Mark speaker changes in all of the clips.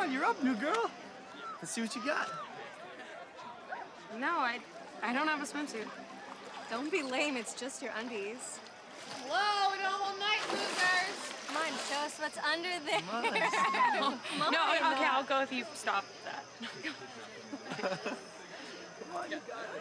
Speaker 1: on, you're up, new girl. Let's see what you got.
Speaker 2: No, I don't have a swimsuit.
Speaker 3: Don't be lame, it's just your undies.
Speaker 4: Hello, we don't have all night, losers.
Speaker 3: Come on, show us what's under there.
Speaker 2: No, okay, I'll go if you stop that.
Speaker 1: Come on, you got it.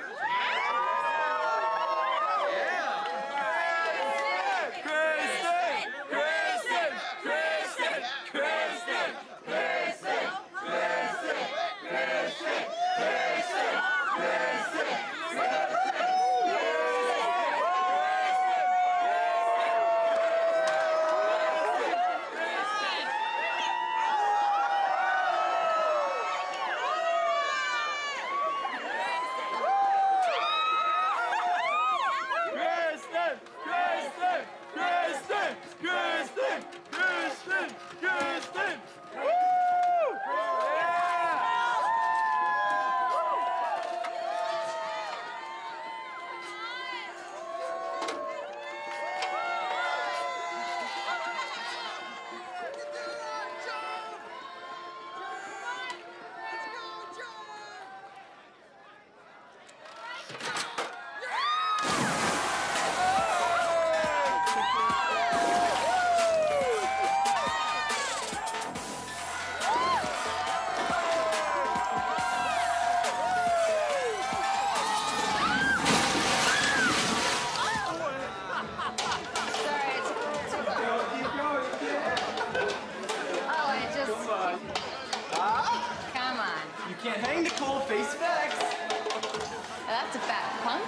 Speaker 4: That's a fat punk.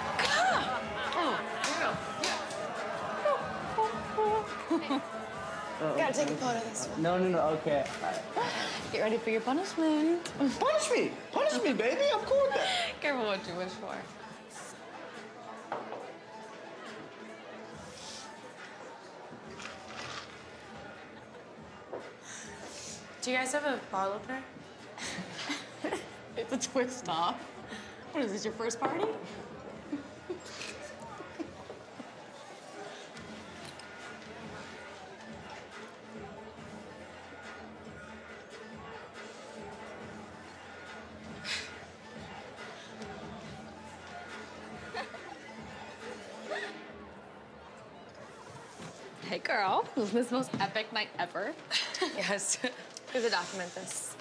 Speaker 4: Gotta take a photo of this one.
Speaker 1: No, okay.
Speaker 4: Get ready for your punishment.
Speaker 1: Punish me! Punish me, baby! I'm cool with that.
Speaker 4: Careful what you wish for.
Speaker 2: Do you guys have a bottle opener?
Speaker 4: It's a twist off. What is this, your first party? Hey, girl. Wasn't this the most epic night ever?
Speaker 2: Yes. We have to document this.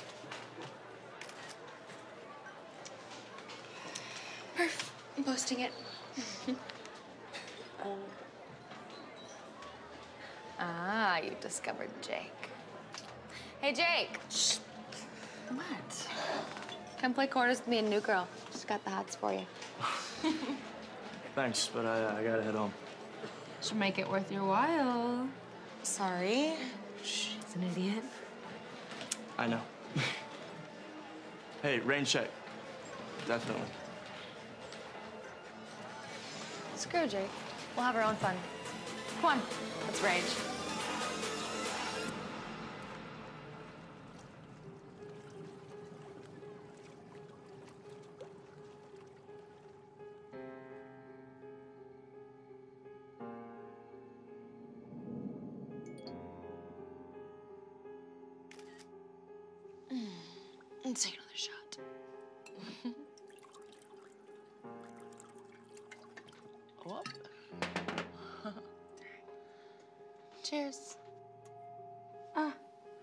Speaker 4: Perf. I'm posting it.
Speaker 2: Ah, you discovered Jake. Hey, Jake.
Speaker 4: Shh.
Speaker 2: What? Come play quarters with me and New Girl. She's got the hots for you.
Speaker 1: Thanks, but I gotta head home.
Speaker 2: Should make it worth your while.
Speaker 4: Sorry.
Speaker 2: She's an idiot.
Speaker 1: I know. Hey, rain check. Definitely.
Speaker 2: Screw Jake. We'll have our own fun. Come on, let's rage.
Speaker 4: Let's take another shot. Whoop. Cheers. Ah.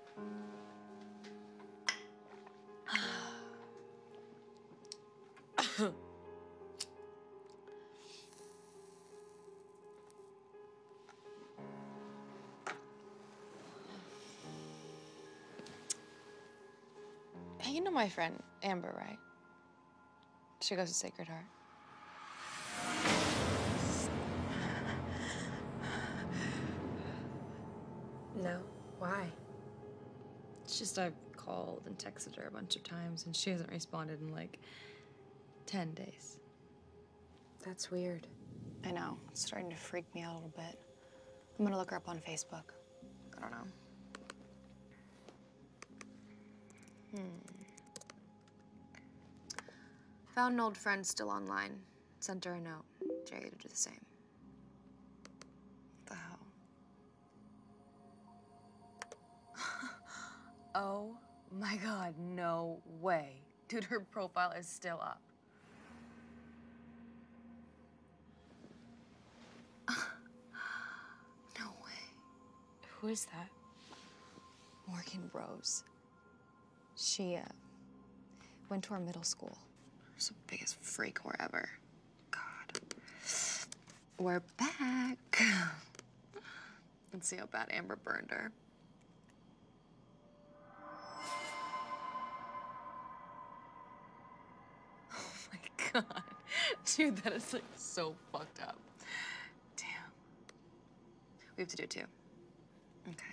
Speaker 4: Hey, you know my friend Amber, right? She goes to Sacred Heart.
Speaker 2: No, why? It's just I've called and texted her a bunch of times and she hasn't responded in like 10 days.
Speaker 4: That's weird. I know. It's starting to freak me out a little bit. I'm gonna look her up on Facebook. I don't know. Found an old friend still online. Sent her a note. Dare you to do the same. What the hell? Oh
Speaker 2: my God, no way. Dude, her profile is still up. No way.
Speaker 4: Who is that? Morgan Rose. She, went to our middle school. She's the biggest freak whore ever. God. We're back. Let's see how bad Amber burned her.
Speaker 2: Oh my God. Dude, that is like so fucked up.
Speaker 4: Damn. We have to do two. Okay.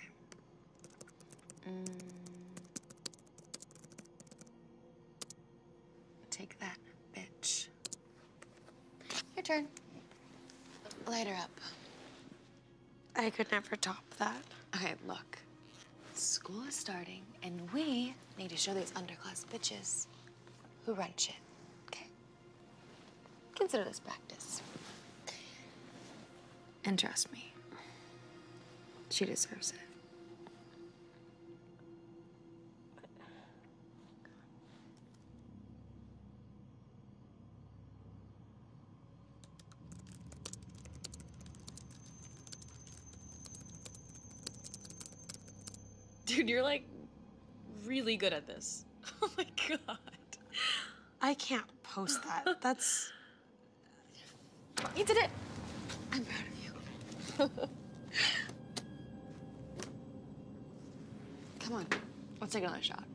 Speaker 4: Take that, bitch. Your turn. Light her up.
Speaker 5: I could never top that.
Speaker 4: Okay, look. School is starting, and we need to show these underclass bitches who run shit, okay? Consider this practice. And trust me, she deserves it.
Speaker 2: Dude, you're like really good at this. Oh my God.
Speaker 5: I can't post that. That's...
Speaker 4: You did it! I'm proud of you. Come on, let's take another shot.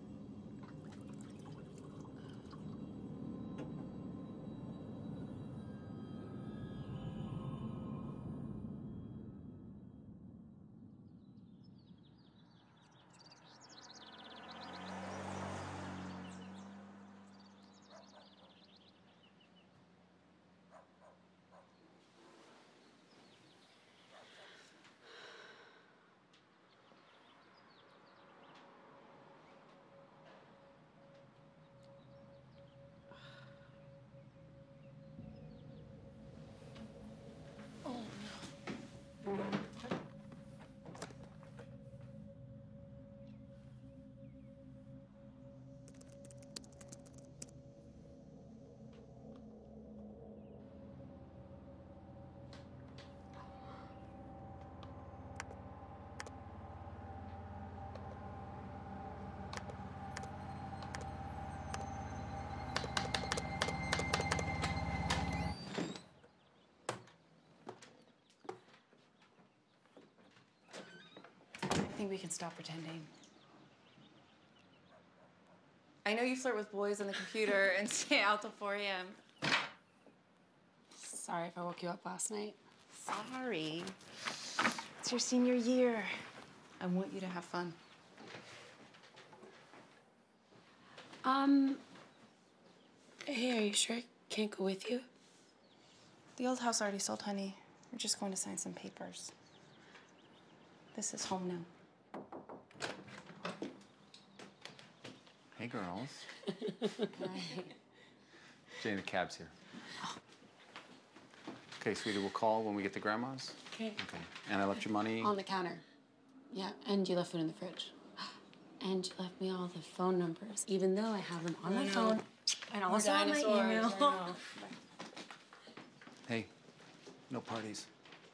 Speaker 6: I think we can stop pretending. I know you flirt with boys on the computer and stay out till 4 a.m.
Speaker 5: Sorry if I woke you up last night.
Speaker 6: Sorry. It's your senior year. I want you to have fun.
Speaker 5: Hey, are you sure I can't go with you?
Speaker 6: The old house already sold, honey. We're just going to sign some papers. This is home now.
Speaker 7: Hey, girls. Jane, the cab's here. Okay, sweetie, we'll call when we get to Grandma's.
Speaker 5: Okay.
Speaker 7: Okay. And I left your money.
Speaker 5: On the counter. Yeah, and you left food in the fridge. And you left me all the phone numbers, even though I have them on my phone. And also on my email.
Speaker 7: Hey, no parties.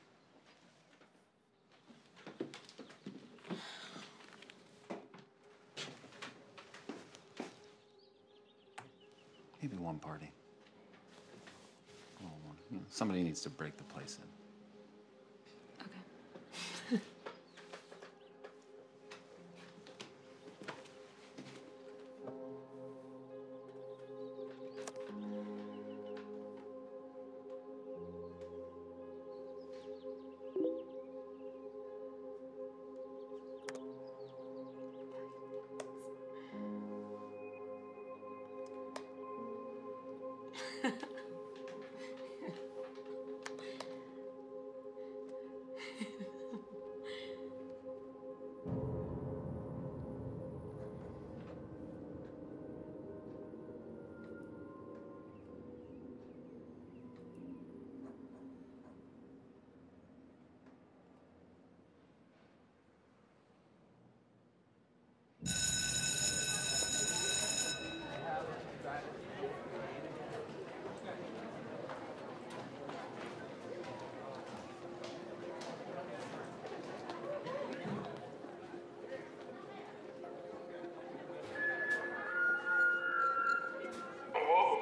Speaker 7: Maybe one party. Oh, one. You know, somebody needs to break the place in.
Speaker 5: Okay.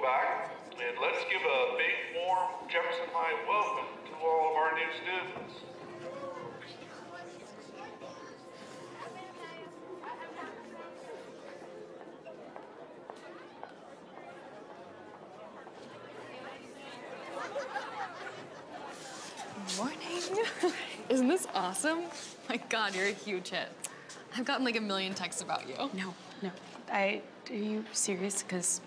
Speaker 8: back, and let's give a big, warm Jefferson High welcome to all of our new students.
Speaker 2: Morning. Isn't this awesome? My God, you're a huge hit. I've gotten like a million texts about you.
Speaker 5: No, no. Are you serious? Because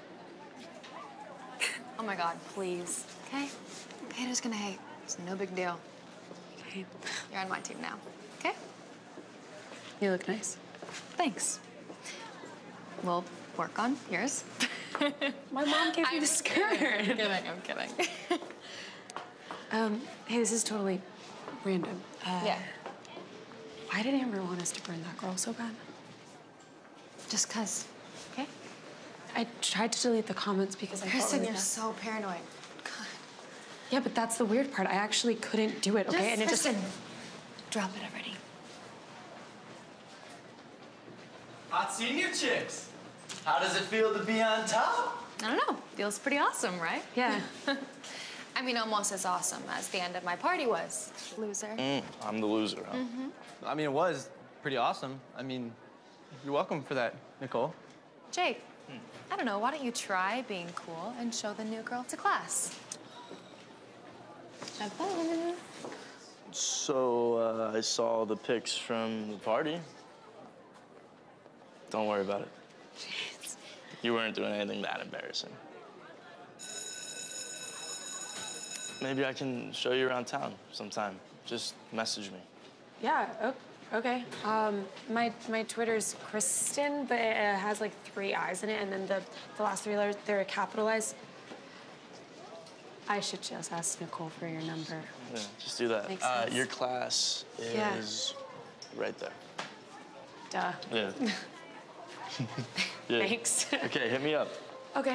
Speaker 4: Oh my God, please. Okay? Haters gonna hate. It's no big deal.
Speaker 5: okay.
Speaker 4: You're on my team now. Okay?
Speaker 5: You look nice.
Speaker 4: Thanks. We'll work on yours.
Speaker 5: My mom gave me the skirt.
Speaker 2: I'm kidding.
Speaker 5: Hey, this is totally random.
Speaker 4: Yeah.
Speaker 5: Why did Amber want us to burn that girl so bad?
Speaker 4: Just 'cause. Okay?
Speaker 5: I tried to delete the comments because I felt
Speaker 4: Kristen,
Speaker 5: really
Speaker 4: you're
Speaker 5: bad.
Speaker 4: so paranoid. God.
Speaker 5: Yeah, but that's the weird part. I actually couldn't do it, okay? And it
Speaker 4: Kristen, drop it already.
Speaker 1: Hot senior chicks. How does it feel to be on top?
Speaker 2: I don't know. Feels pretty awesome, right?
Speaker 5: Yeah.
Speaker 4: I mean, almost as awesome as the end of my party was. Loser.
Speaker 1: I'm the loser, huh?
Speaker 9: I mean, it was pretty awesome. I mean, you're welcome for that, Nicole.
Speaker 4: Jake, I don't know, why don't you try being cool and show the new girl to class?
Speaker 5: Have fun.
Speaker 1: So, I saw the pics from the party. Don't worry about it. You weren't doing anything that embarrassing. Maybe I can show you around town sometime. Just message me.
Speaker 5: Yeah, okay. My Twitter's Kristen, but it has like 3 I's in it, and then the last 3 letters, they're capitalized. I should just ask Nicole for your number.
Speaker 1: Yeah, just do that.
Speaker 5: Makes sense.
Speaker 1: Your class
Speaker 5: Yeah.
Speaker 1: is right there.
Speaker 5: Duh.
Speaker 1: Yeah. Yeah.
Speaker 5: Thanks.
Speaker 1: Okay, hit me up.
Speaker 5: Okay.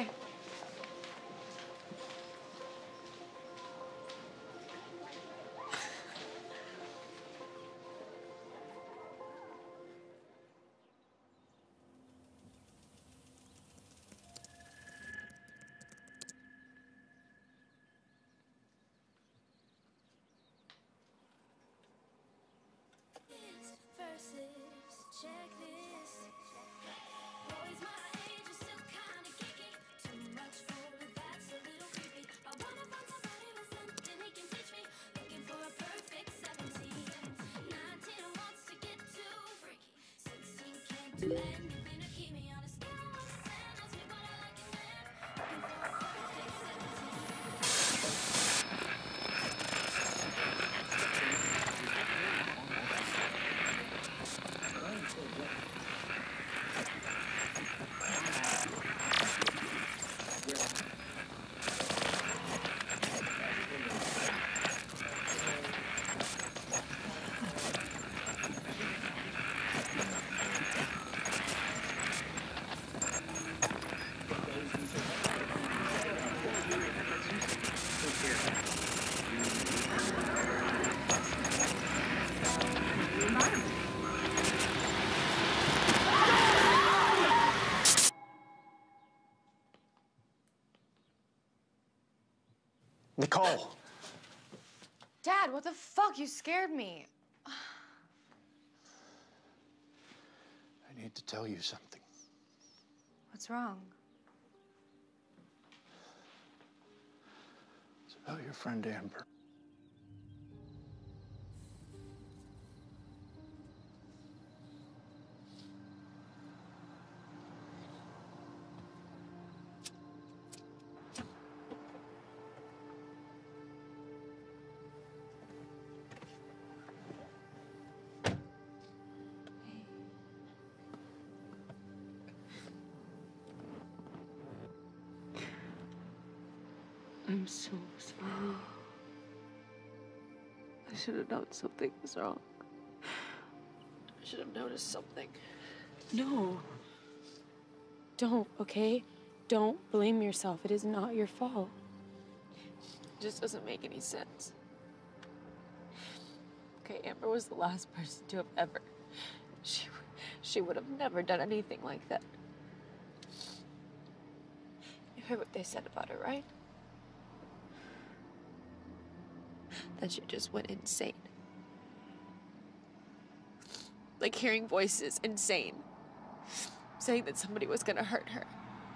Speaker 1: Nicole.
Speaker 4: Dad, what the fuck? You scared me.
Speaker 7: I need to tell you something.
Speaker 4: What's wrong?
Speaker 7: It's about your friend Amber.
Speaker 5: I'm so sorry. I should have known something was wrong. I should have noticed something. No. Don't, okay? Don't blame yourself. It is not your fault. It just doesn't make any sense. Okay, Amber was the last person to have ever. She would have never done anything like that. Heard what they said about her, right? That she just went insane. Like hearing voices, insane. Saying that somebody was gonna hurt her.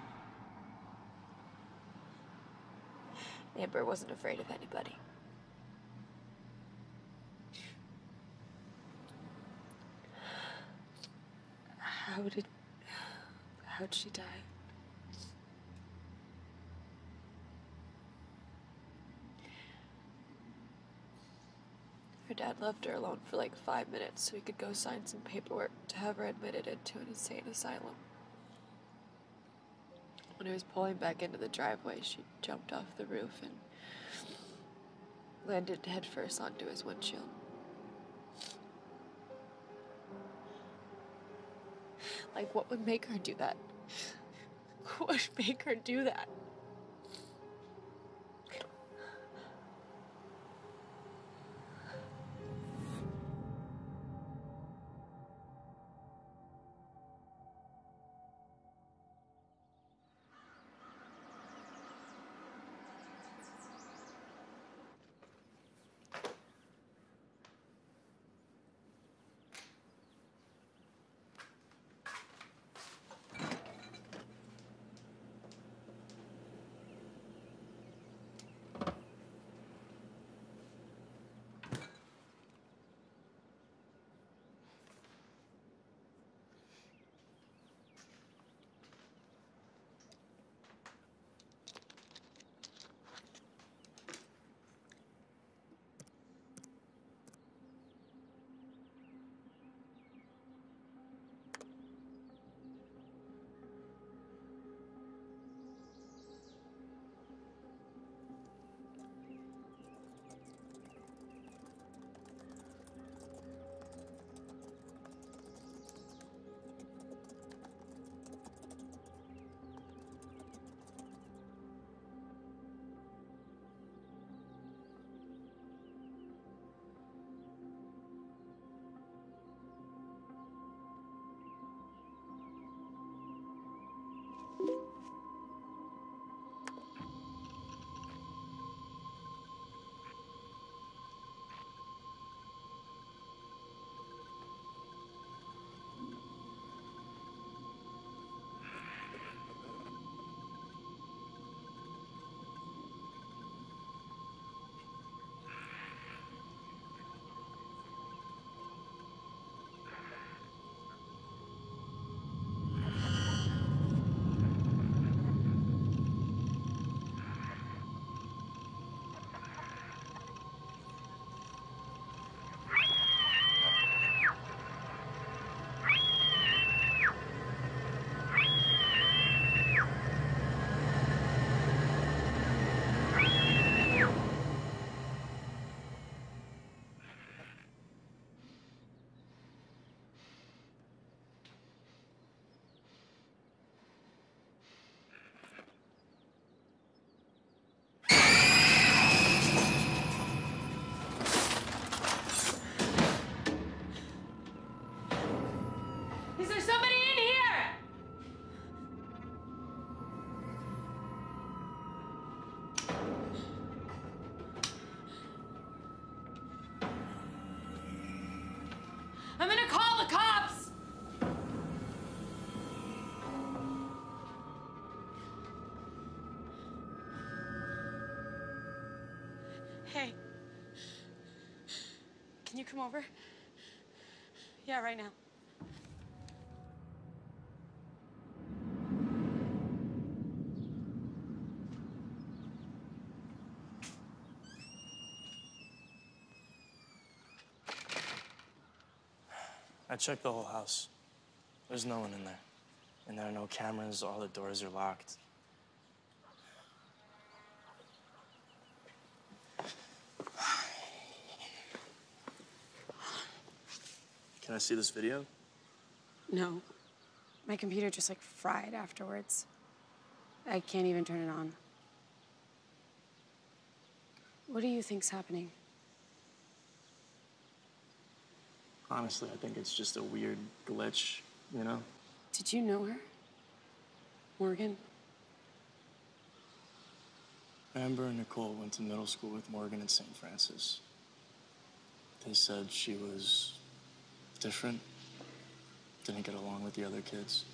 Speaker 5: Amber wasn't afraid of anybody. How'd she die? Her dad left her alone for like 5 minutes so he could go sign some paperwork to have her admitted into an insane asylum. When he was pulling back into the driveway, she jumped off the roof and landed headfirst onto his windshield. Like, what would make her do that? What would make her do that? I'm gonna call the cops! Hey. Can you come over? Yeah, right now.
Speaker 1: I checked the whole house. There's no one in there. And there are no cameras, all the doors are locked. Can I see this video?
Speaker 5: No. My computer just like fried afterwards. I can't even turn it on. What do you think's happening?
Speaker 1: Honestly, I think it's just a weird glitch, you know?
Speaker 5: Did you know her? Morgan?
Speaker 1: Amber and Nicole went to middle school with Morgan at St. Francis. They said she was different, didn't get along with the other kids.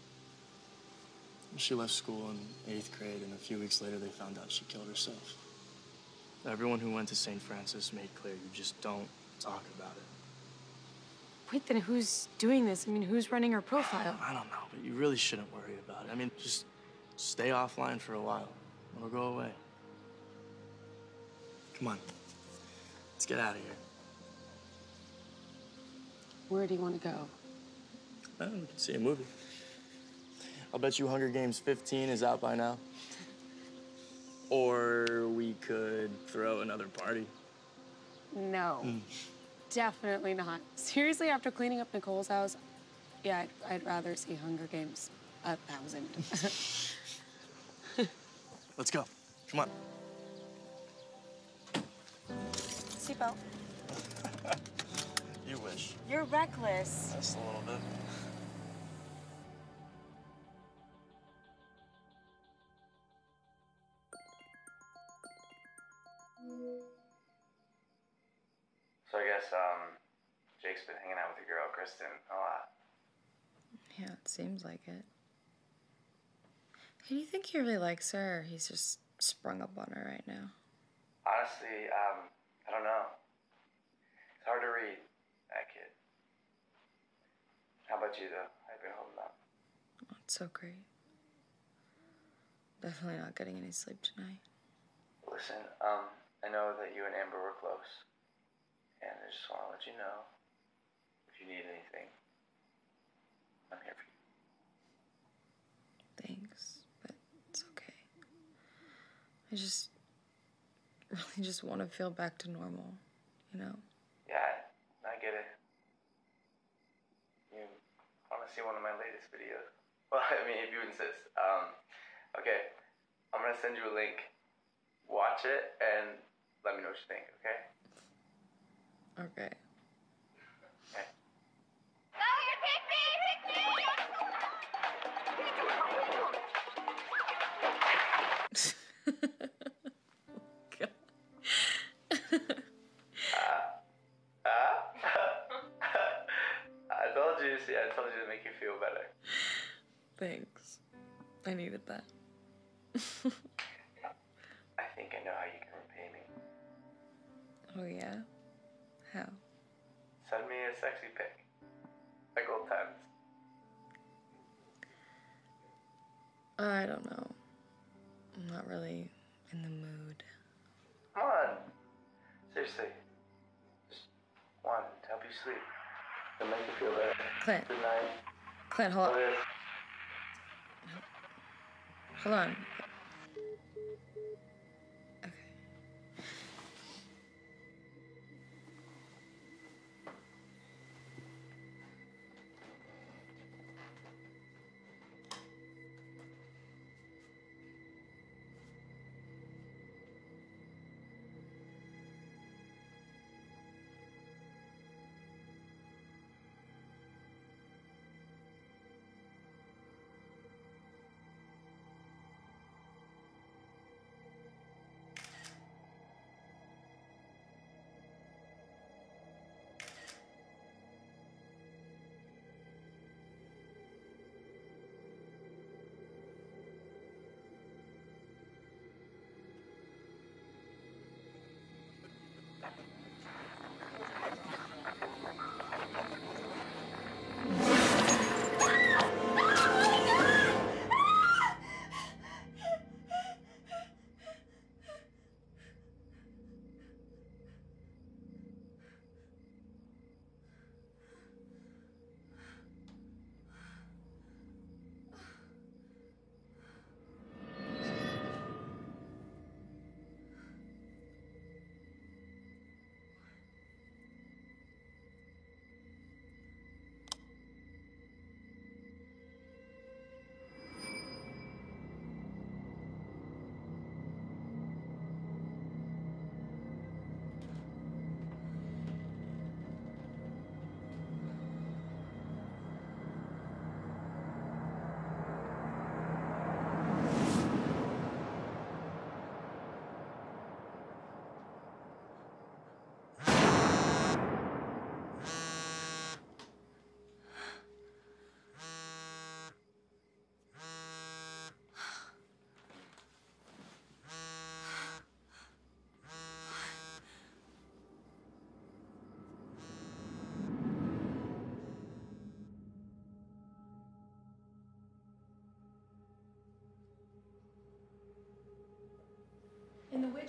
Speaker 1: She left school in 8th grade, and a few weeks later, they found out she killed herself. Everyone who went to St. Francis made clear you just don't talk about it.
Speaker 5: Wait, then who's doing this? I mean, who's running her profile?
Speaker 1: I don't know, but you really shouldn't worry about it. I mean, just stay offline for a while. It'll go away. Come on. Let's get out of here.
Speaker 5: Where do you want to go?
Speaker 1: We can see a movie. I'll bet you Hunger Games 15 is out by now. Or we could throw another party.
Speaker 5: No. Definitely not. Seriously, after cleaning up Nicole's house, yeah, I'd rather see Hunger Games 1,000.
Speaker 1: Let's go. Come on.
Speaker 5: Seatbelt.
Speaker 1: You wish.
Speaker 5: You're reckless.
Speaker 1: Just a little bit.
Speaker 10: So I guess, Jake's been hanging out with your girl, Kristen, a lot.
Speaker 2: Yeah, it seems like it. Hey, do you think he really likes her, or he's just sprung up on her right now?
Speaker 10: Honestly, I don't know. It's hard to read, that kid. How about you, though? How you been holding up?
Speaker 2: Oh, it's so great. Definitely not getting any sleep tonight.
Speaker 10: Listen, I know that you and Amber were close. And I just want to let you know, if you need anything, I'm here for you.
Speaker 2: Thanks, but it's okay. I just really just want to feel back to normal, you know?
Speaker 10: Yeah, I get it. You want to see one of my latest videos? Well, I mean, if you insist. Okay, I'm going to send you a link. Watch it and let me know what you think, okay?
Speaker 2: Okay.
Speaker 10: Okay. I told you, see, I told you to make you feel better.
Speaker 2: Thanks. I needed that.
Speaker 10: I think I know how you can repay me.
Speaker 2: Oh, yeah? How?
Speaker 10: Send me a sexy pic. Like old times.
Speaker 2: I don't know. I'm not really in the mood.
Speaker 10: Come on. Seriously. Just one to help you sleep. To make you feel better.
Speaker 2: Clint.
Speaker 10: Good night.
Speaker 2: Clint, hold on.
Speaker 10: Liz.
Speaker 2: Hold on. Okay.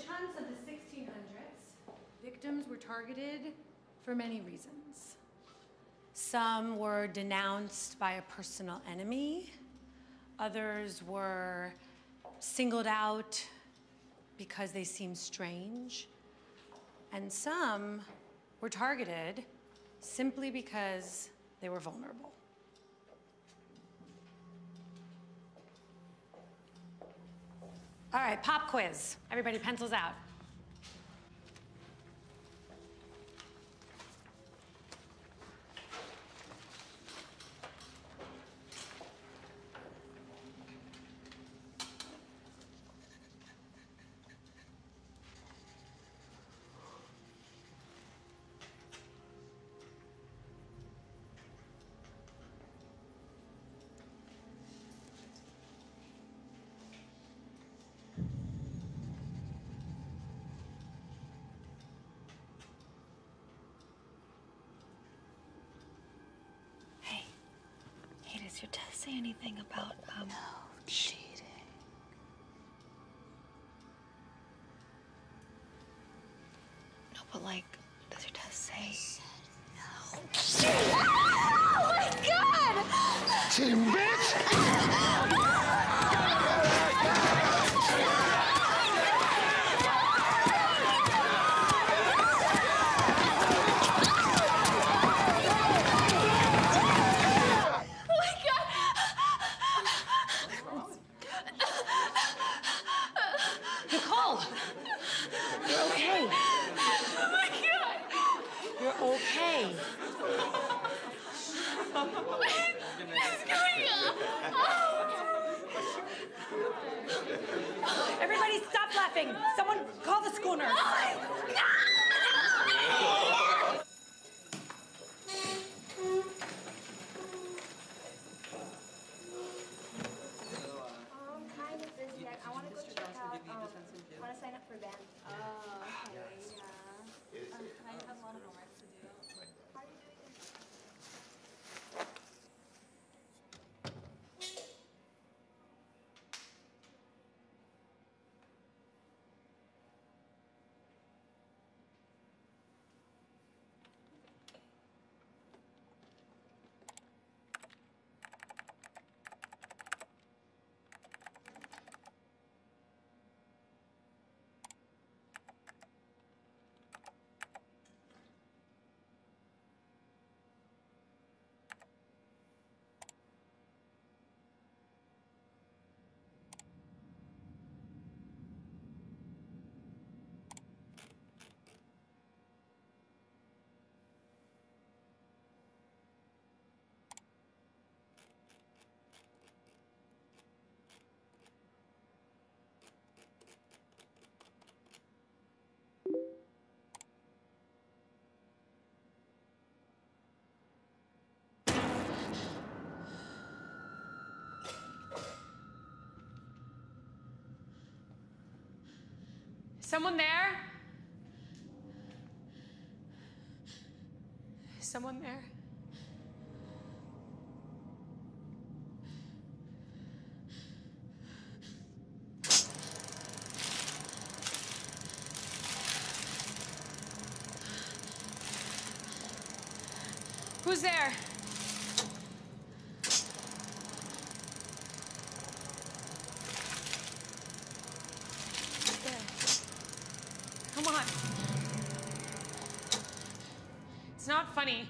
Speaker 11: witch hunts of the 1600s, victims were targeted for many reasons. Some were denounced by a personal enemy. Others were singled out because they seemed strange. And some were targeted simply because they were vulnerable. All right, pop quiz. Everybody pencils out.
Speaker 4: Hey, does your test say anything about, No, cheating. No, but like, does your test say? No. Oh my God!
Speaker 12: Cheating, bitch!
Speaker 11: Nicole! You're okay.
Speaker 3: Oh my God!
Speaker 11: You're okay.
Speaker 3: What's going on?
Speaker 11: Everybody stop laughing. Someone call the school nurse.
Speaker 3: I'm kind of busy. I want to go check out. I want to sign up for band. Oh, okay. Yeah. I have a lot of homework to do. How are you doing?
Speaker 11: Someone there? Someone there? Who's there? Come on. It's not funny.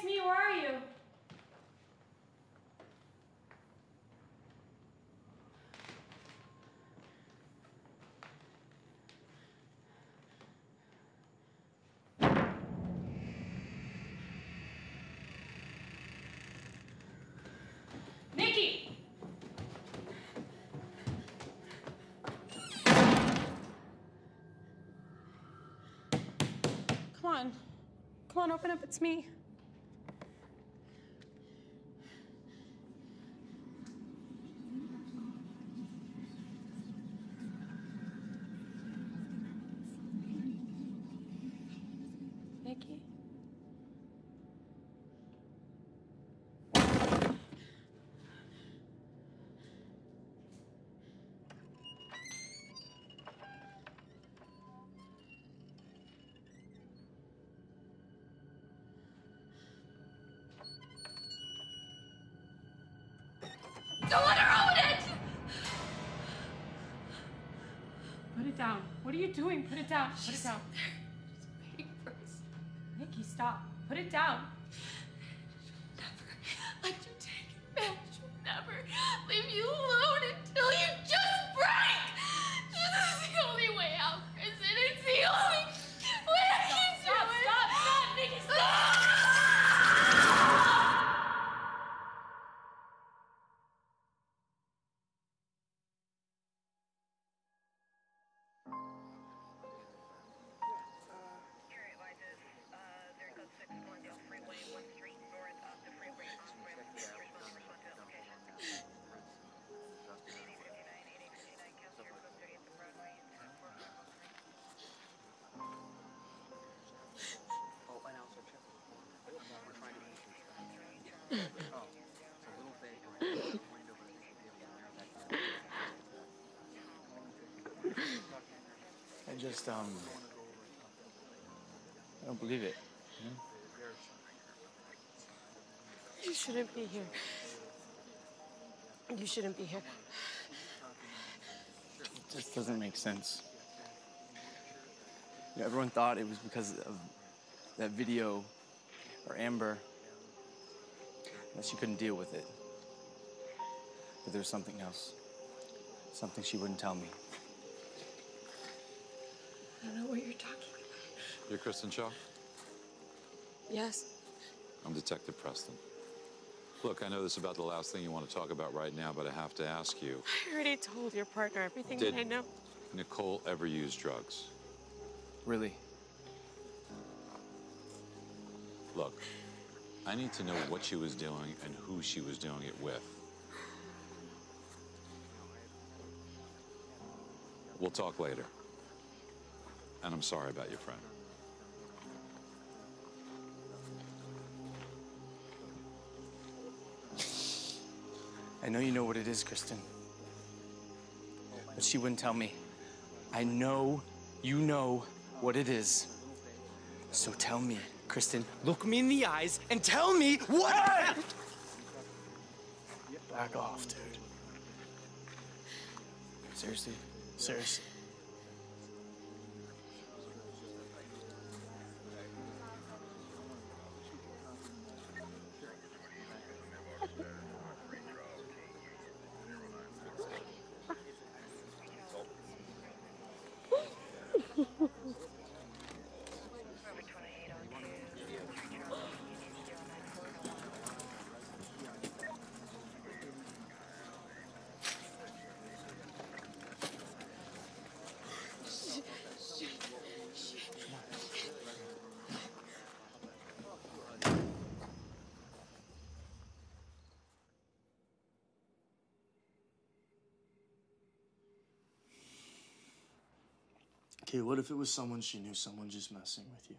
Speaker 5: me. Where are you? Nikki! Come on. Come on, open up. It's me. Nikki?
Speaker 12: Don't let her own it!
Speaker 5: Put it down. What are you doing? Put it down. Put it down.
Speaker 12: She's waiting for us.
Speaker 5: Nikki, stop. Put it down.
Speaker 12: Let you take it back. She'll never leave you alone until you just break! This is the only way out, Kristen. It's the only way I can do it.
Speaker 5: Stop, Nikki, stop!
Speaker 9: I don't believe it.
Speaker 5: You shouldn't be here. You shouldn't be here.
Speaker 9: It just doesn't make sense. You know, everyone thought it was because of that video or Amber, that she couldn't deal with it. But there was something else. Something she wouldn't tell me.
Speaker 5: I don't know what you're talking about.
Speaker 13: You're Kristen Shaw?
Speaker 5: Yes.
Speaker 13: I'm Detective Preston. Look, I know this is about the last thing you want to talk about right now, but I have to ask you.
Speaker 5: I already told your partner everything
Speaker 13: Did
Speaker 5: that I know.
Speaker 13: Nicole ever use drugs?
Speaker 9: Really?
Speaker 13: Look, I need to know what she was doing and who she was doing it with. We'll talk later. And I'm sorry about your friend.
Speaker 9: I know you know what it is, Kristen. But she wouldn't tell me. I know you know what it is. So tell me, Kristen, look me in the eyes and tell me what happened! Back off, dude. Seriously? Seriously? Okay, what if it was someone she knew, someone just messing with you?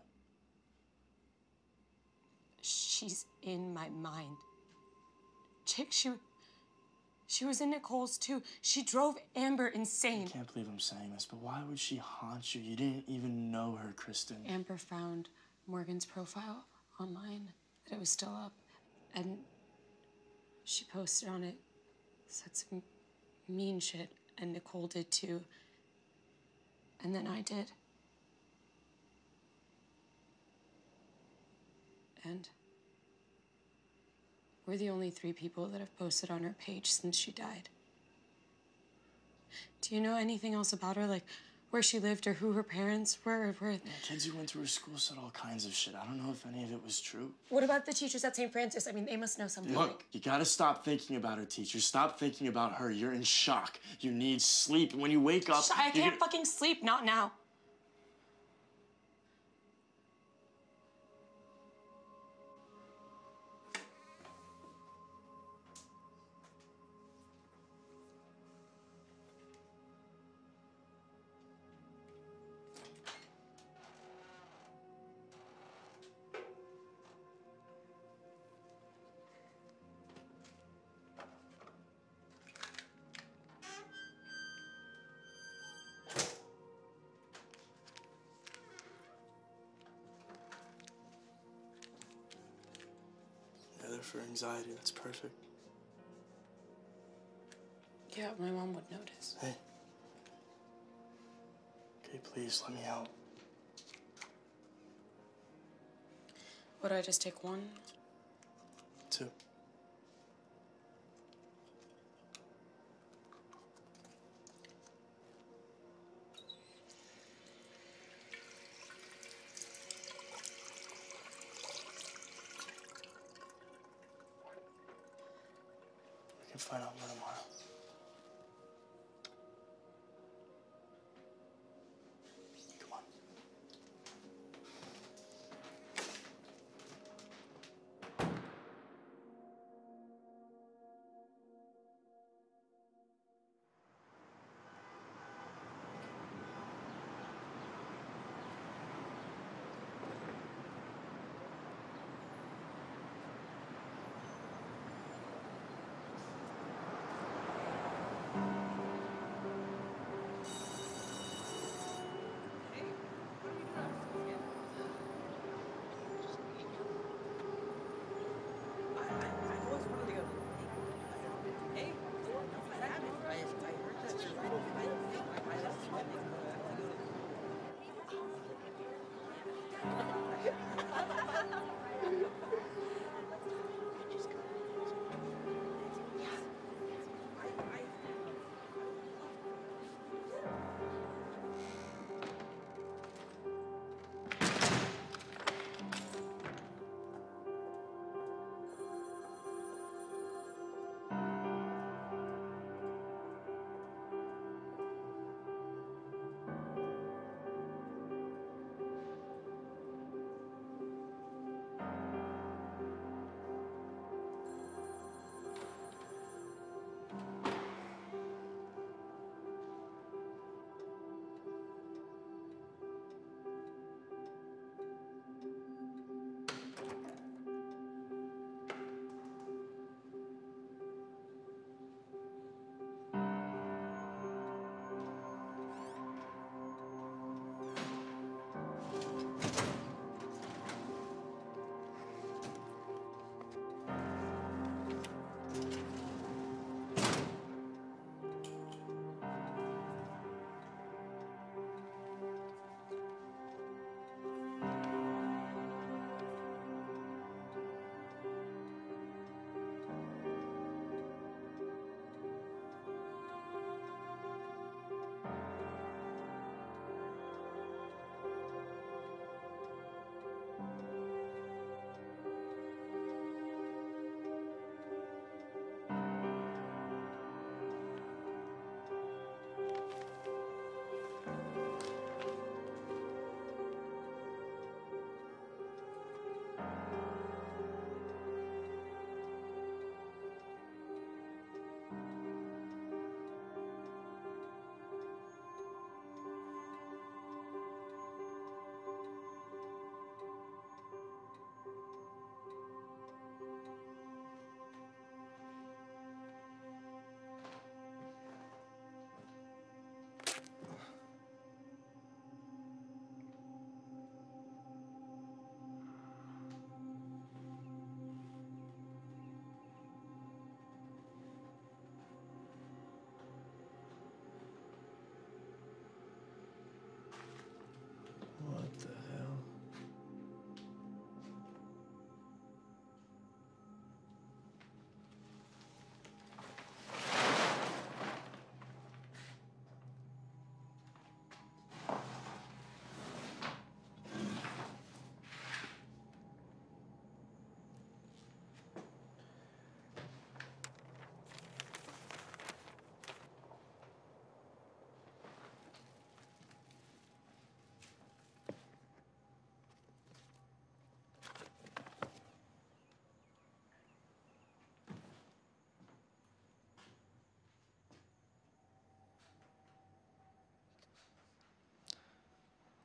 Speaker 5: She's in my mind. Chick, she was in Nicole's too. She drove Amber insane.
Speaker 1: I can't believe I'm saying this, but why would she haunt you? You didn't even know her, Kristen.
Speaker 5: Amber found Morgan's profile online, that it was still up, and she posted on it, said some mean shit, and Nicole did too. And then I did. And We're the only 3 people that have posted on her page since she died. Do you know anything else about her, like where she lived or who her parents were?
Speaker 1: Yeah, kids who went to her school said all kinds of shit. I don't know if any of it was true.
Speaker 5: What about the teachers at St. Francis? I mean, they must know something.
Speaker 1: Look, you gotta stop thinking about her, teacher. Stop thinking about her. You're in shock. You need sleep. And when you wake up...
Speaker 5: I can't fucking sleep, not now.
Speaker 1: They're for anxiety. That's perfect.
Speaker 5: Yeah, my mom would notice.
Speaker 1: Hey. Okay, please, let me help.
Speaker 5: Would I just take 1?
Speaker 1: 2. We can find out more tomorrow. Come on.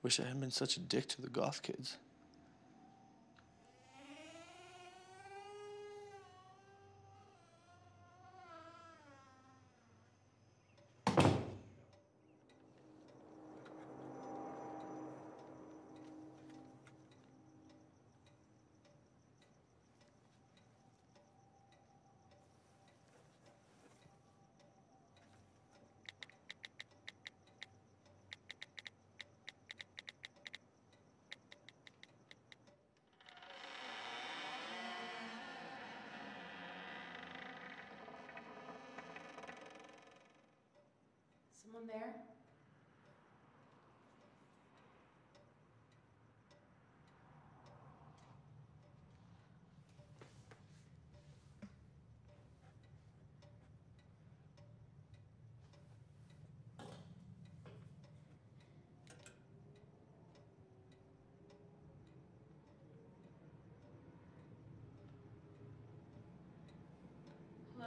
Speaker 14: Wish I hadn't been such a dick to the goth kids.
Speaker 6: Someone there? Hello?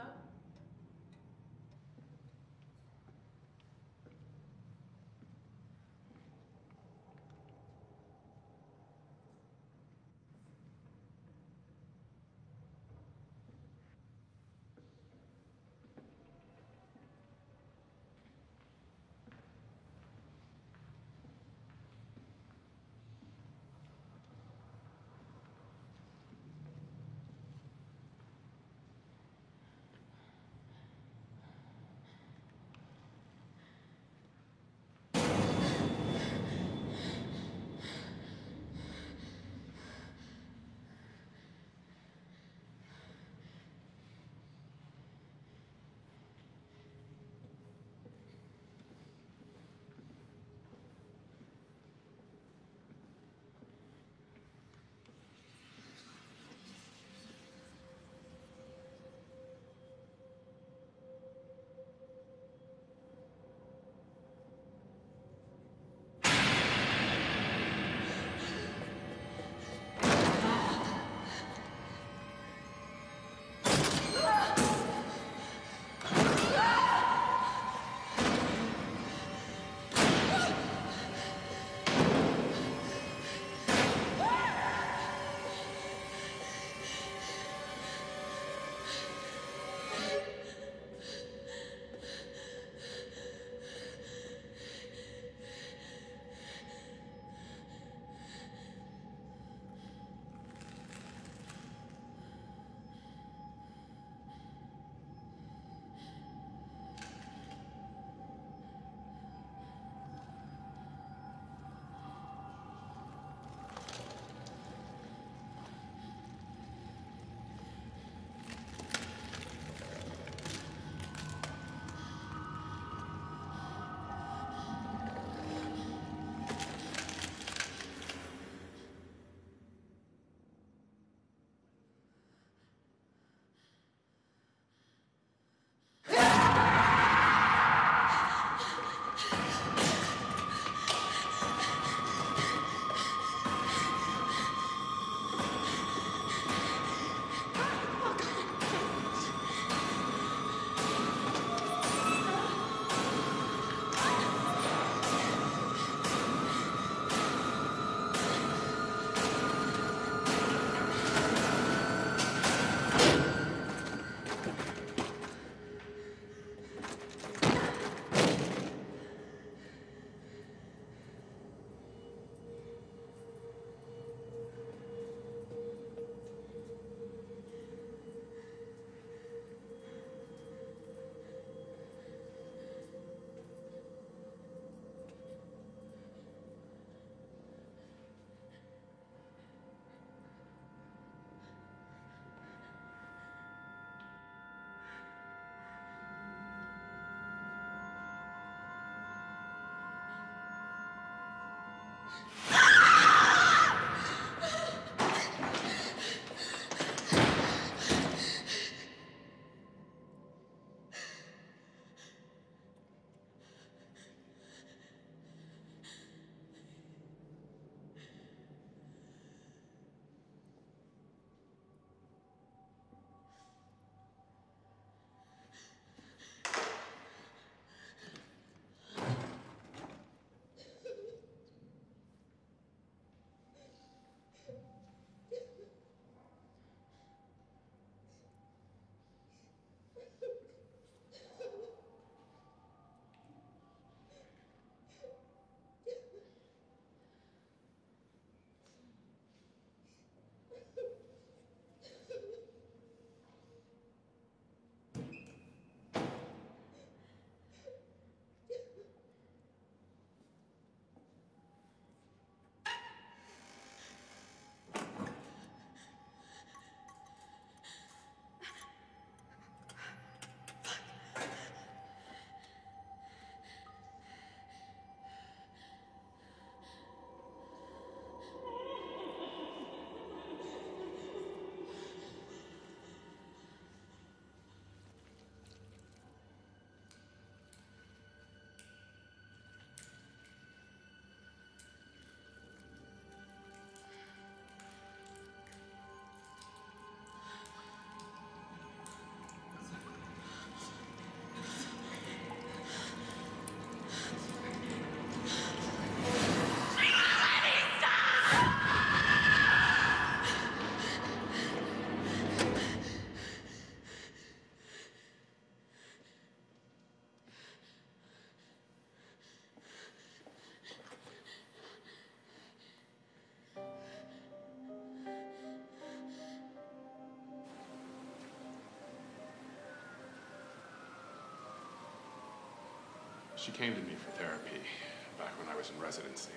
Speaker 15: She came to me for therapy back when I was in residency.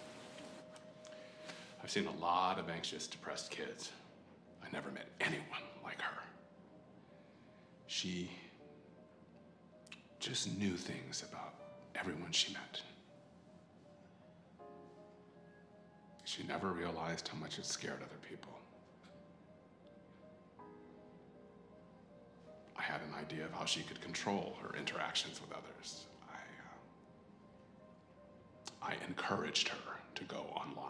Speaker 15: I've seen a lot of anxious, depressed kids. I never met anyone like her. She just knew things about everyone she met. She never realized how much it scared other people. I had an idea of how she could control her interactions with others. I encouraged her to go online.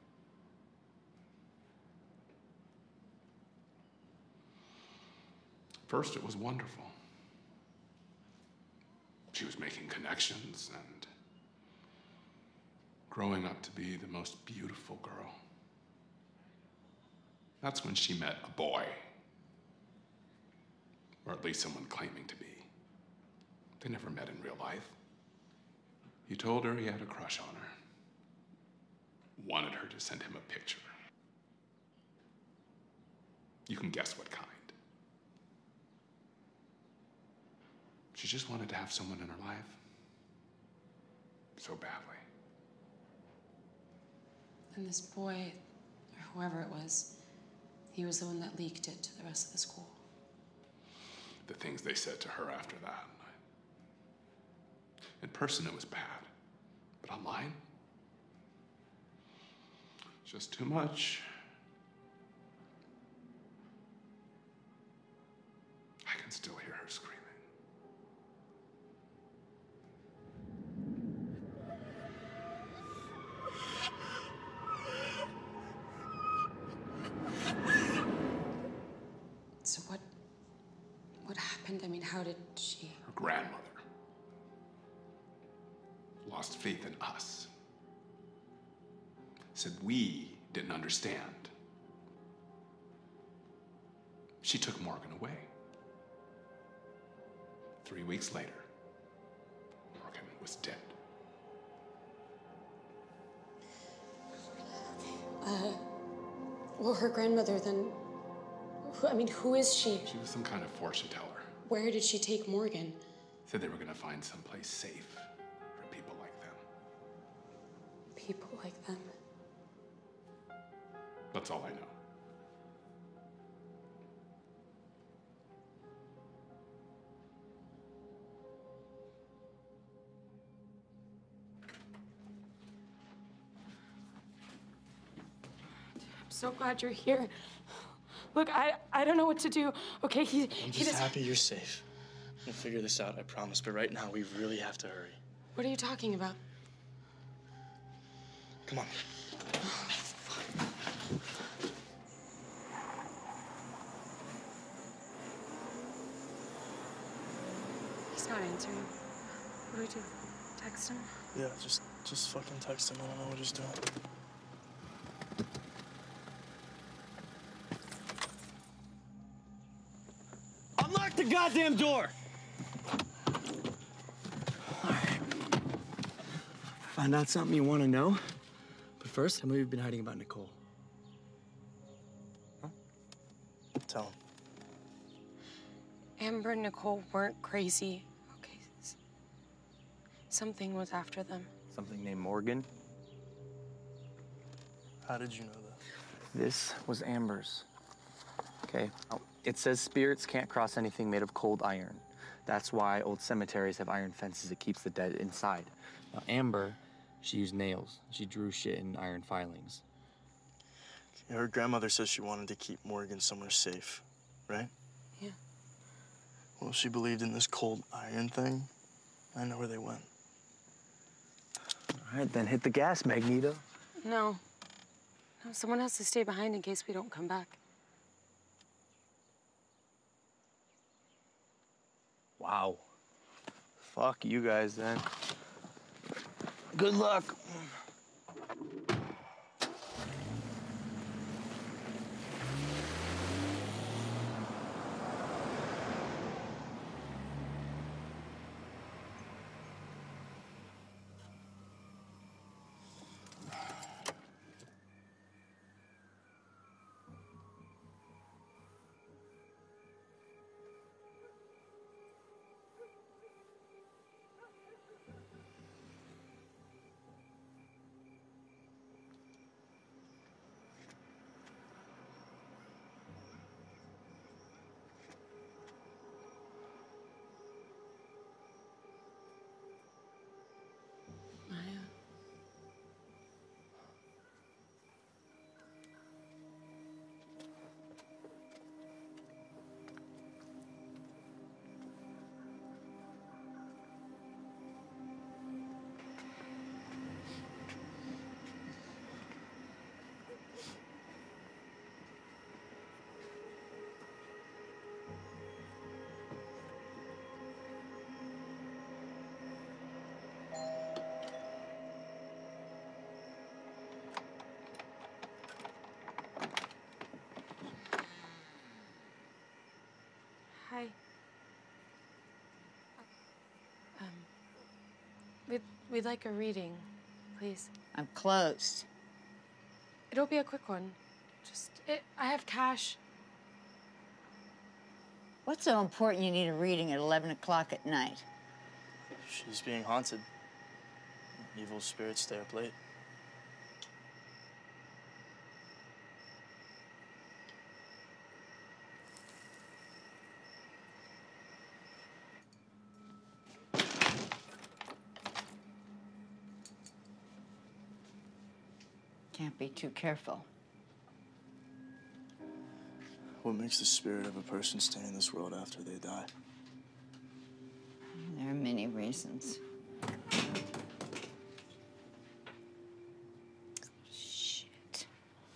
Speaker 15: First, it was wonderful. She was making connections and growing up to be the most beautiful girl. That's when she met a boy, or at least someone claiming to be. They never met in real life. He told her he had a crush on her, wanted her to send him a picture. You can guess what kind. She just wanted to have someone in her life so badly.
Speaker 5: And this boy, or whoever it was, he was the one that leaked it to the rest of the school.
Speaker 15: The things they said to her after that. In person, it was bad. But online? Just too much. I can still hear her screaming.
Speaker 5: So what happened? I mean, how did she?
Speaker 15: Her grandmother lost faith in us. Said we didn't understand. She took Morgan away. 3 weeks later, Morgan was dead.
Speaker 5: Well, her grandmother then, who is she?
Speaker 15: She was some kind of fortune teller.
Speaker 5: Where did she take Morgan?
Speaker 15: Said they were gonna find someplace safe for people like them.
Speaker 5: People like them?
Speaker 15: That's all I know.
Speaker 5: I'm so glad you're here. Look, I don't know what to do. Okay,
Speaker 1: I'm just happy you're safe. We'll figure this out, I promise. But right now, we really have to hurry.
Speaker 5: What are you talking about?
Speaker 1: Come on.
Speaker 5: He's not answering. What do we do? Text him?
Speaker 1: Yeah, just fucking text him. I don't know what he's doing.
Speaker 9: Unlock the goddamn door!
Speaker 1: Find out something you want to know? But first, tell me what you've been hiding about Nicole. Huh? Tell him.
Speaker 5: Amber and Nicole weren't crazy. Okay. Something was after them.
Speaker 9: Something named Morgan.
Speaker 1: How did you know that?
Speaker 9: This was Amber's. Okay. Now, it says spirits can't cross anything made of cold iron. That's why old cemeteries have iron fences that keeps the dead inside. Now, Amber, she used nails. She drew shit in iron filings.
Speaker 1: Her grandmother says she wanted to keep Morgan somewhere safe, right?
Speaker 5: Yeah.
Speaker 1: Well, she believed in this cold iron thing. I know where they went.
Speaker 9: All right, then hit the gas, Magneto.
Speaker 5: No. No, someone has to stay behind in case we don't come back.
Speaker 9: Wow. Fuck you guys, then. Good luck.
Speaker 5: We'd like a reading, please.
Speaker 16: I'm closed.
Speaker 5: It'll be a quick one. I have cash.
Speaker 16: What's so important you need a reading at 11 o'clock at night?
Speaker 1: She's being haunted. Evil spirits stay up late.
Speaker 16: Can't be too careful.
Speaker 1: What makes the spirit of a person stay in this world after they die?
Speaker 16: There are many reasons. Shit.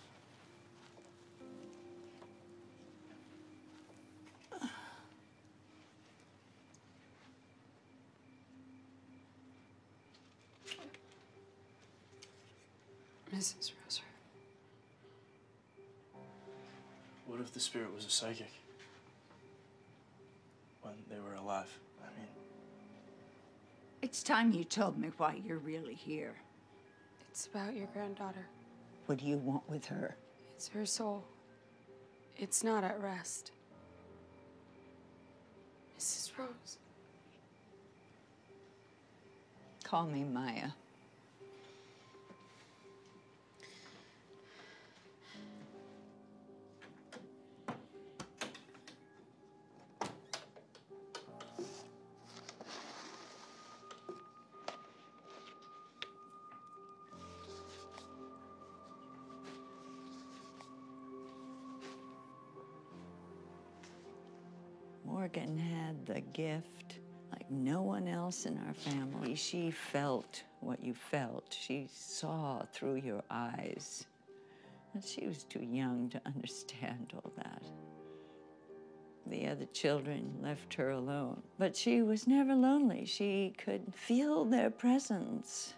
Speaker 5: Mrs. Roser.
Speaker 1: What if the spirit was a psychic? When they were alive, I mean.
Speaker 17: It's time you told me why you're really here.
Speaker 5: It's about your granddaughter.
Speaker 17: What do you want with her?
Speaker 5: It's her soul. It's not at rest. Mrs. Rose.
Speaker 17: Call me Maya. Morgan had the gift like no one else in our family. She felt what you felt. She saw through your eyes. And she was too young to understand all that. The other children left her alone. But she was never lonely. She could feel their presence.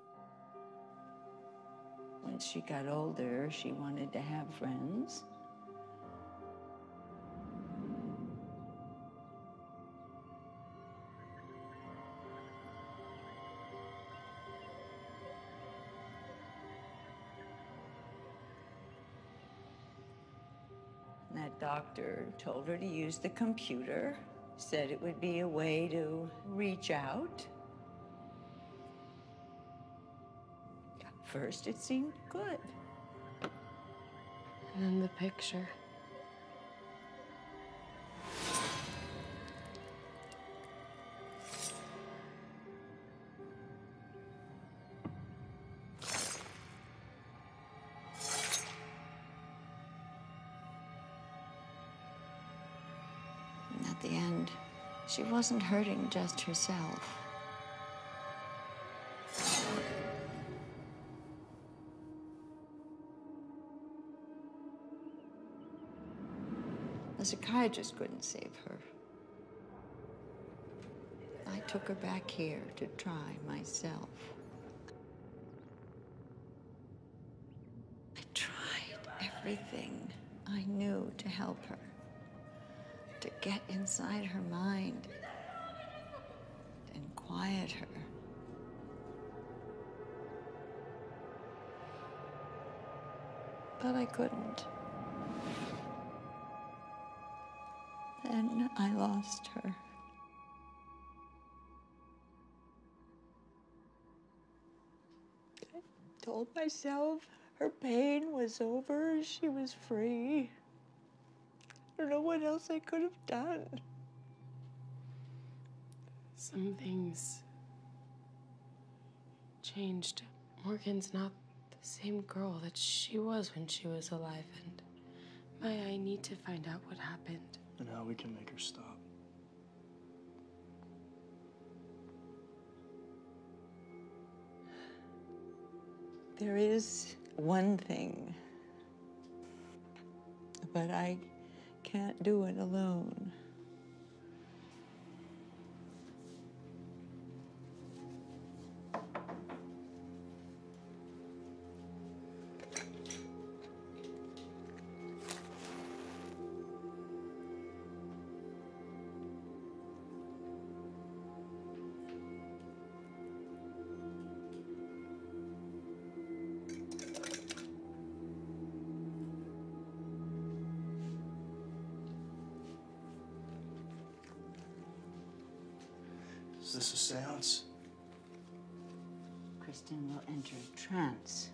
Speaker 17: When she got older, she wanted to have friends. That doctor told her to use the computer, said it would be a way to reach out. At first, it seemed good.
Speaker 5: And then the picture.
Speaker 16: And at the end, she wasn't hurting just herself. The psychiatrist couldn't save her. I took her back here to try myself. I tried everything I knew to help her, to get inside her mind and quiet her. But I couldn't. Then I lost her. I told myself her pain was over, she was free. I don't know what else I could have done.
Speaker 5: Some things changed. Morgan's not the same girl that she was when she was alive, and Maya, I need to find out what happened.
Speaker 1: And how we can make her stop.
Speaker 16: There is one thing, but I can't do it alone.
Speaker 1: Is this a seance?
Speaker 17: Kristen will enter a trance.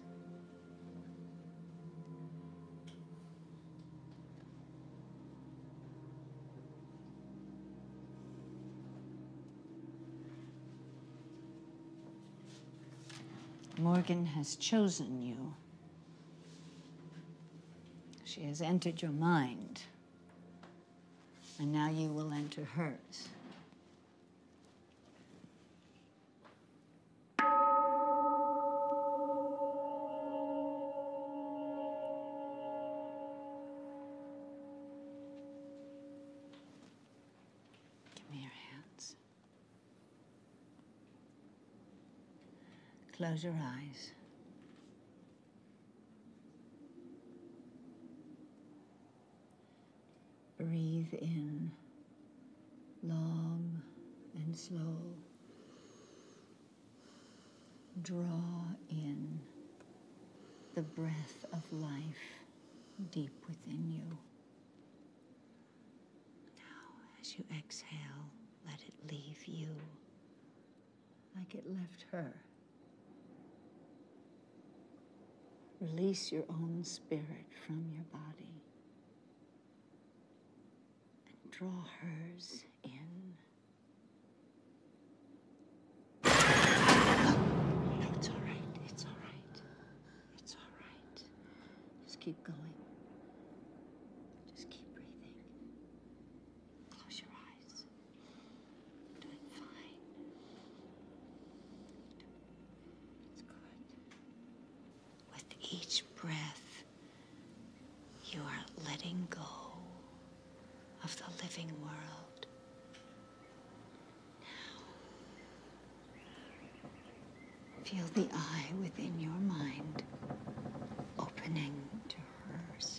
Speaker 17: Morgan has chosen you. She has entered your mind. And now you will enter hers. Give me your hands. Close your eyes. Breathe in, long and slow. Draw in the breath of life deep within you. Now, as you exhale, let it leave you like it left her. Release your own spirit from your body. Draw hers in. No, it's all right. It's all right. It's all right. Just keep going. Just keep breathing. Close your eyes. You're doing fine. It's good. With each breath, you are letting go of the living world. Now, feel the eye within your mind opening to her sight.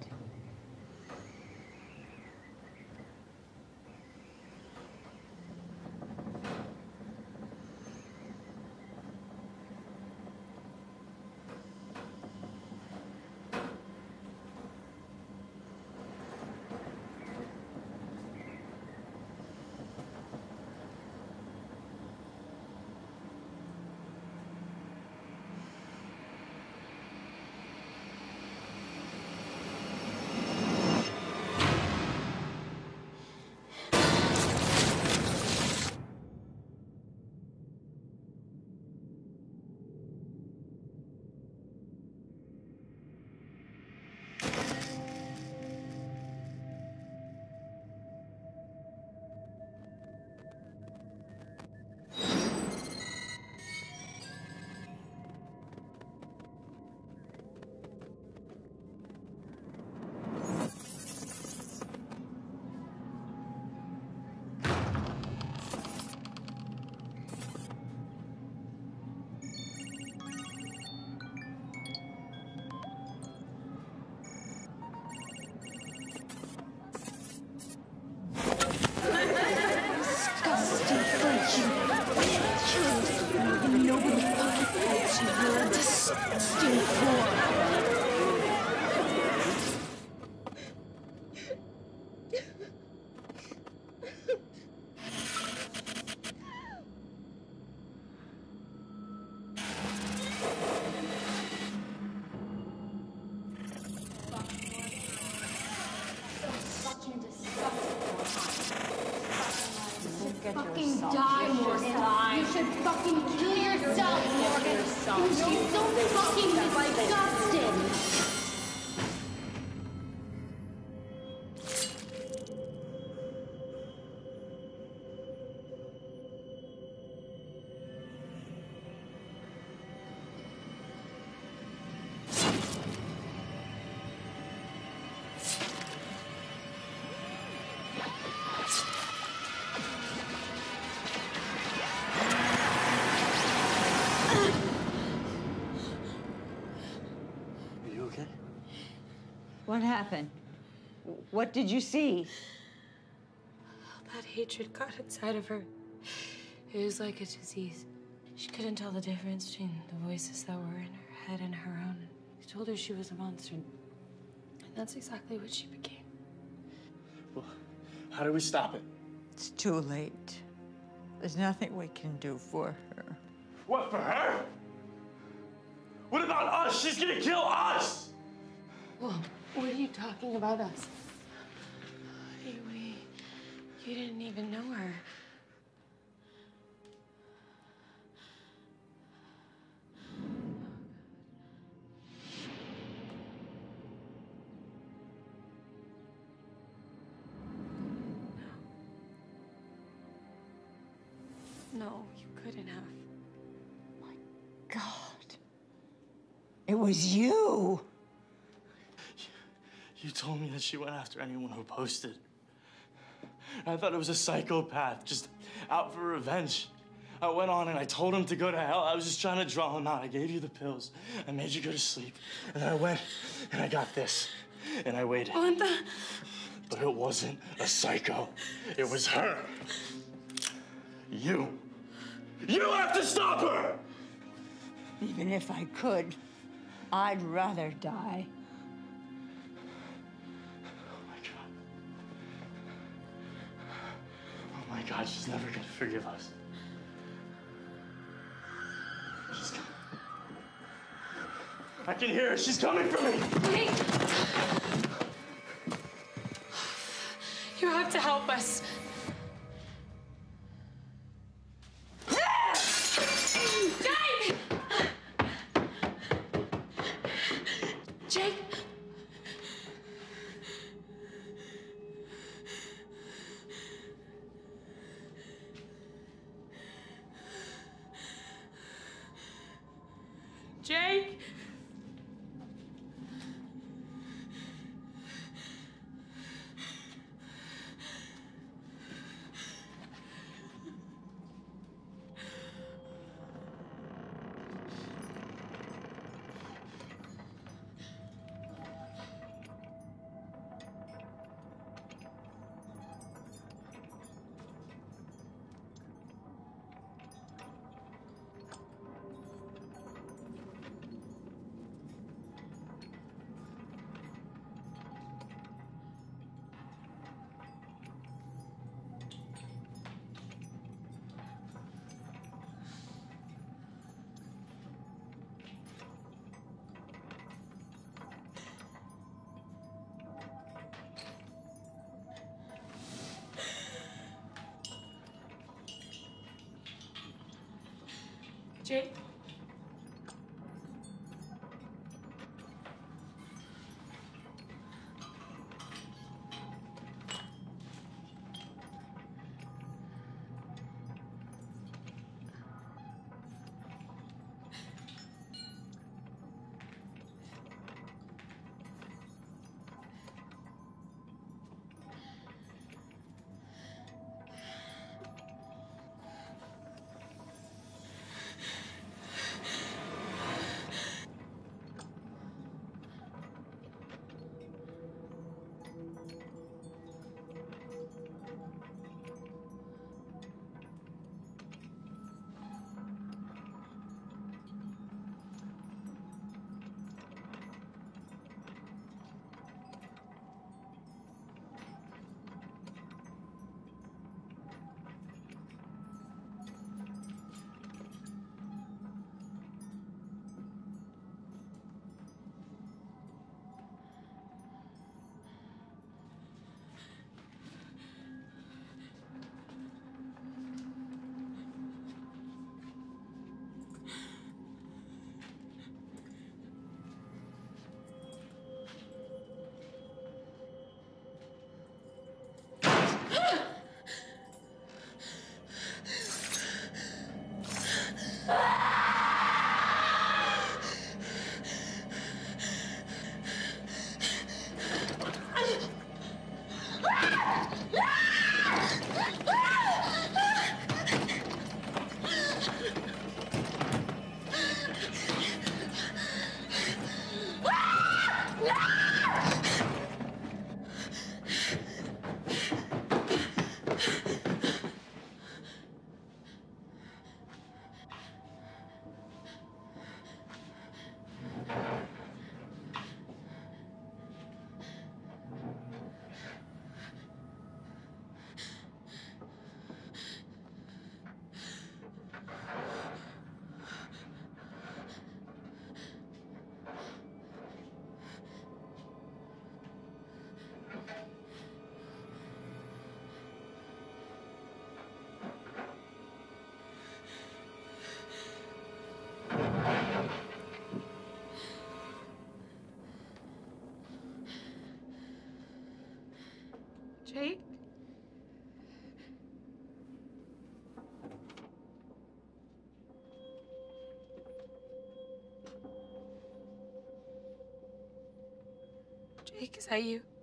Speaker 12: Fucking die, Morgan. You should fucking kill yourself, Morgan. She's so fucking disgusting.
Speaker 17: What happened? What did you see?
Speaker 5: That hatred got inside of her. It was like a disease. She couldn't tell the difference between the voices that were in her head and her own. He told her she was a monster. And that's exactly what she became.
Speaker 1: Well, how do we stop it?
Speaker 17: It's too late. There's nothing we can do for her.
Speaker 1: What, for her? What about us? She's gonna kill us!
Speaker 5: Whoa, what are you talking about us? You didn't even know her. No, you couldn't have.
Speaker 17: God. It was you.
Speaker 1: You told me that she went after anyone who posted. I thought it was a psychopath, just out for revenge. I went on and I told him to go to hell. I was just trying to draw him out. I gave you the pills. I made you go to sleep. And then I went and I got this. And I waited. But it wasn't a psycho. It was her. You. You have to stop her!
Speaker 17: Even if I could, I'd rather die.
Speaker 1: Oh my God, she's never gonna forgive us. She's coming. I can hear her. She's coming for me.
Speaker 5: Wait! You have to help us. Jake! Jake! Jake! Jake? Jake? Jake, is that you?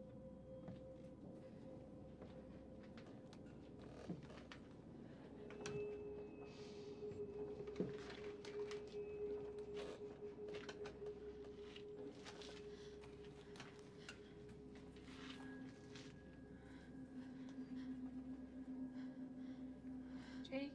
Speaker 5: Jake?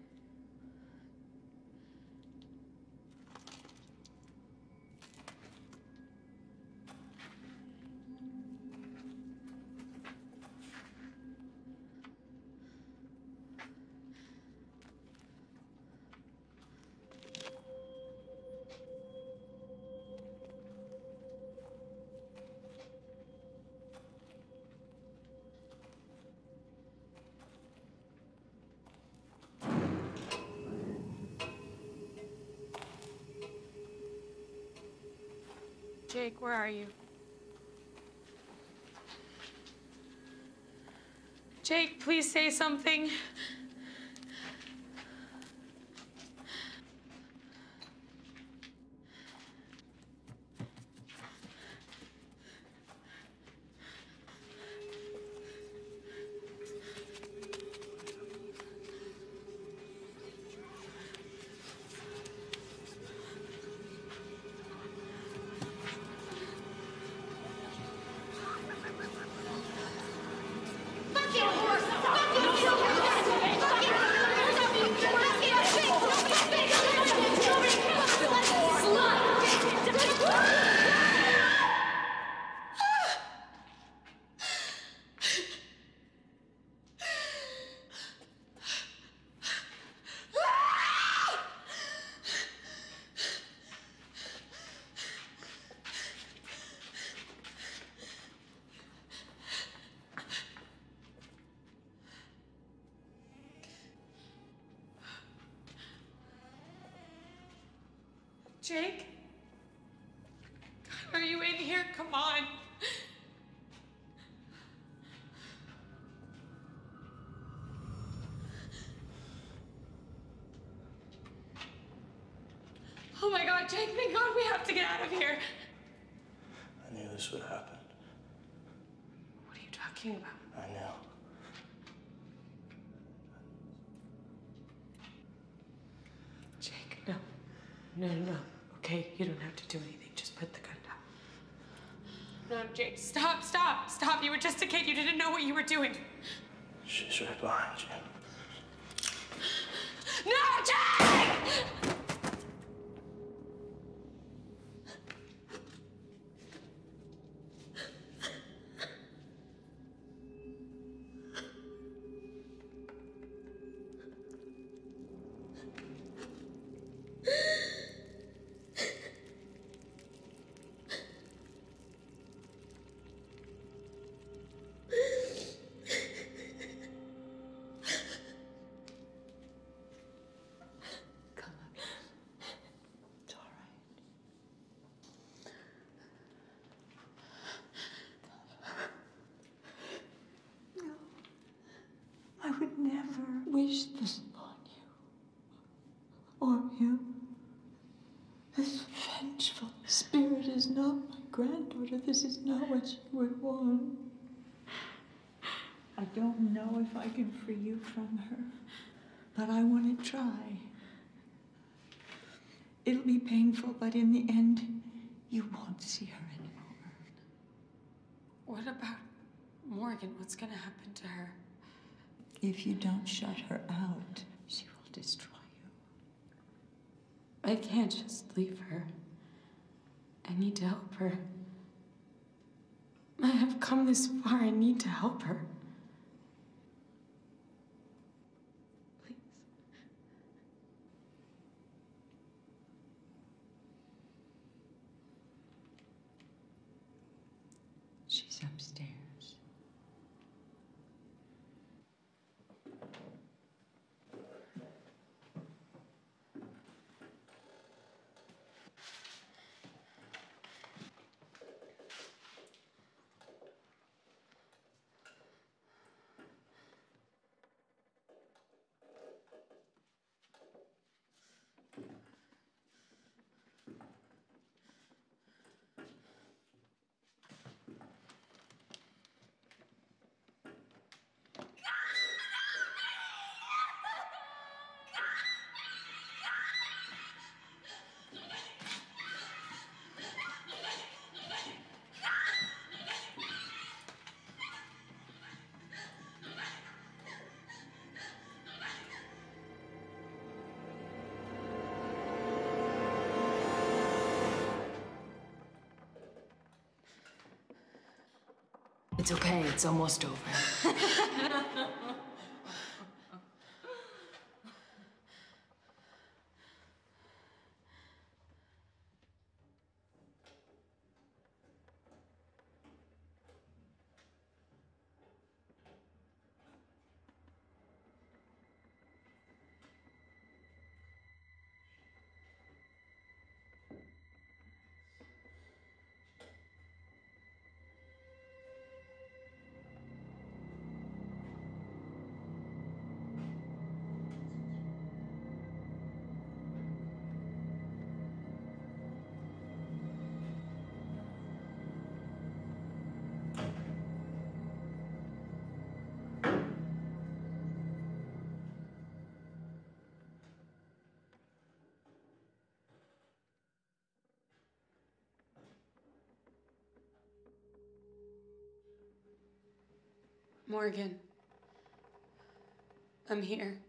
Speaker 5: Jake, where are you? Jake, please say something. Jake? God, are you in here? Come on. Oh my God, Jake, thank God we have to get out of here.
Speaker 1: I knew this would happen.
Speaker 5: What are you talking about?
Speaker 1: I knew.
Speaker 5: Jake, no. No. Okay, you don't have to do anything. Just put the gun down. No, Jake, stop. You were just a kid. You didn't know what you were doing.
Speaker 1: She's right behind you.
Speaker 5: No, Jake!
Speaker 16: I would never wish this upon you or him. This vengeful spirit is not my granddaughter. This is not what she would want. I don't know if I can free you from her, but I want to try. It'll be painful, but in the end, you won't see her anymore.
Speaker 5: What about Morgan? What's gonna happen to her?
Speaker 16: If you don't shut her out, she will destroy you.
Speaker 5: I can't just leave her. I need to help her. I have come this far. I need to help her. Please.
Speaker 16: She's upstairs.
Speaker 5: It's okay, it's almost over. Morgan, I'm here.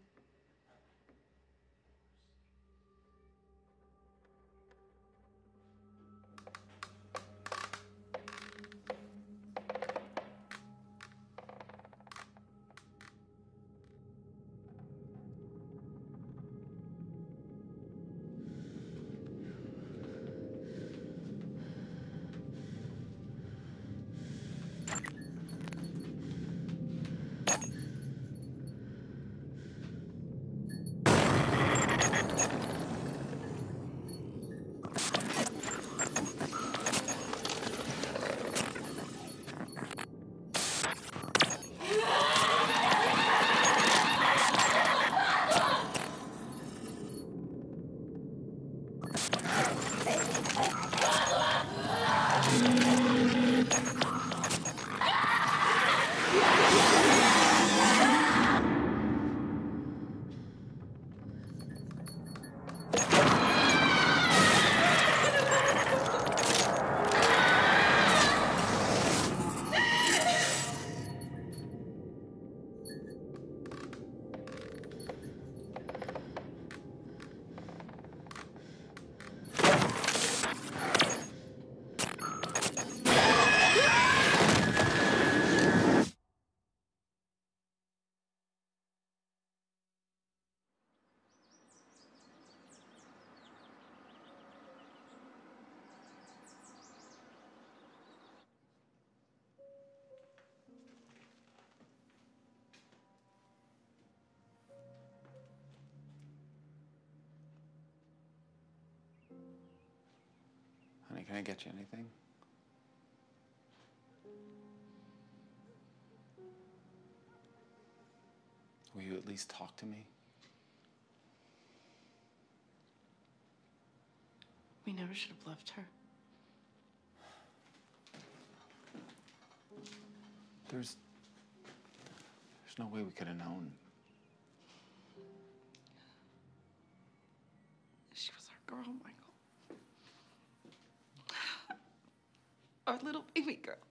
Speaker 7: Honey, can I get you anything? Will you at least talk to me?
Speaker 6: We never should have left her.
Speaker 7: There's no way we could have known.
Speaker 6: She was our girl, Michael. Our little baby girl.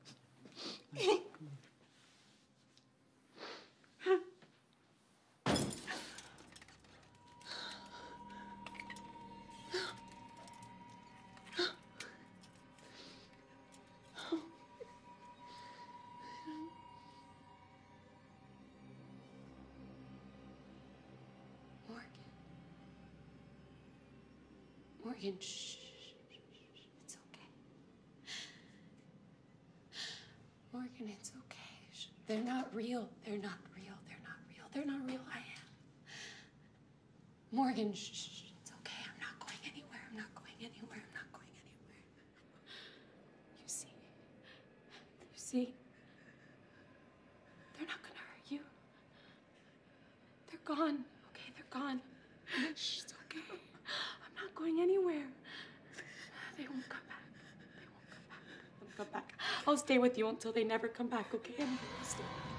Speaker 5: Morgan, shh. It's okay. Morgan, it's okay. Shh. They're not real. They're not real. They're not real. They're not real. I am. Morgan, shh. It's okay. I'm not going anywhere. I'm not going anywhere. I'm not going anywhere. You see? They're not gonna hurt you. They're gone. Okay, they're gone. Shh, it's okay. I'm not going anywhere. They won't come back. They won't come back. They'll come back. I'll stay with you until they never come back, okay? I'll stay.